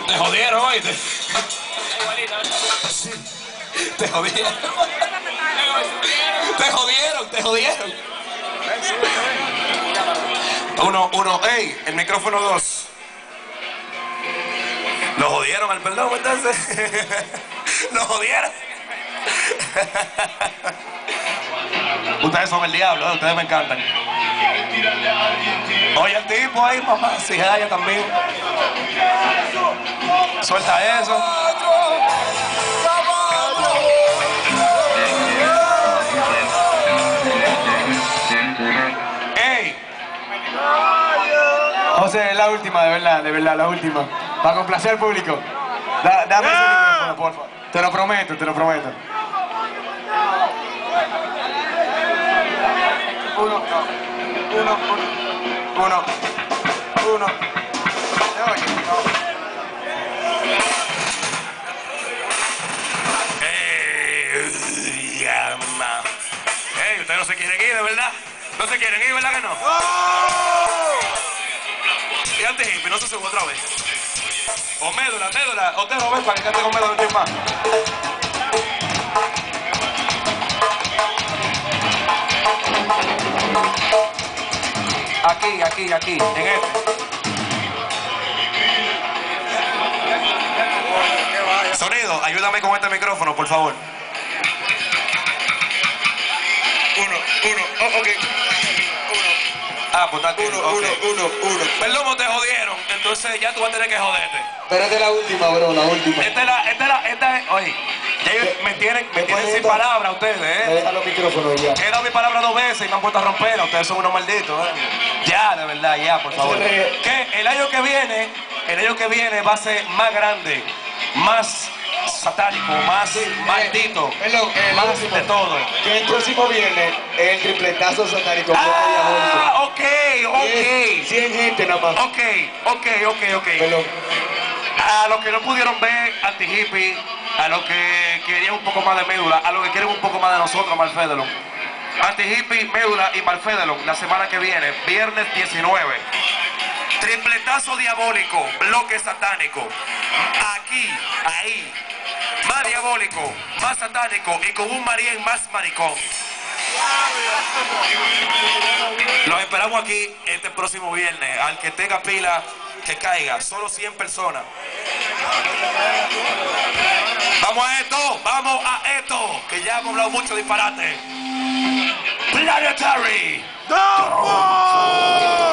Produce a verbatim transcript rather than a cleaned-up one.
Te jodieron, oíste. Sí. Te jodieron. Te jodieron, te jodieron. Uno, uno, ey, el micrófono dos. Lo jodieron al perdón, entonces. Lo jodieron. Ustedes son el diablo, ¿eh? Ustedes me encantan. Oye, el tipo ahí, mamá, si ella también. Suelta eso. ¡Ey! José, es la última, de verdad, de verdad, la última. Para complacer al público. Da, dame ese micrófono, por favor. Te lo prometo, te lo prometo. Uno, uno, uno, uno, uno. Oye, no. Ey, llama. Ey, ustedes no se quieren ir, ¿de verdad? No se quieren ir, ¿verdad que no? Y antes hippie, no se sube otra vez. O médula, médula, o te lo ves para que cante con médula un tiempo más. Aquí, aquí, aquí, en este. Sonido, ayúdame con este micrófono, por favor. Uno, uno, oh, ok. Uno. Ah, pues está aquí. Uno, okay. uno, uno, uno. Perdón, te jodieron, entonces ya tú vas a tener que joderte. Pero esta es la última, bro, la última. Esta es la, esta es la, esta es, oye, ya ellos me tienen, me tienen sin palabras ustedes, ¿eh? Me dejan los micrófonos ya. He dado mi palabra dos veces y me han puesto a romperla, ustedes son unos malditos, ¿eh? Ya, de verdad, ya, por favor. Que el año que viene, el año que viene va a ser más grande, más satánico, más sí, maldito, eh, perdón, eh, más último, de todo. Que el próximo viernes es el tripletazo satánico. Ah, ok, ok. cien gente nada más. Ok, ok, ok, ok. Perdón. A los que no pudieron ver anti-hippie, a los que querían un poco más de médula, a los que quieren un poco más de nosotros, Malfedelon. Anti-hippie, médula y Malfedelon, la semana que viene, viernes diecinueve. Tripletazo diabólico, bloque satánico. Aquí, ahí. Más diabólico, más satánico y con un Marién más maricón. Los esperamos aquí este próximo viernes. Al que tenga pila, que caiga. Solo cien personas. Vamos a esto, vamos a esto. Que ya hemos hablado mucho disparate. Planetary. ¡No!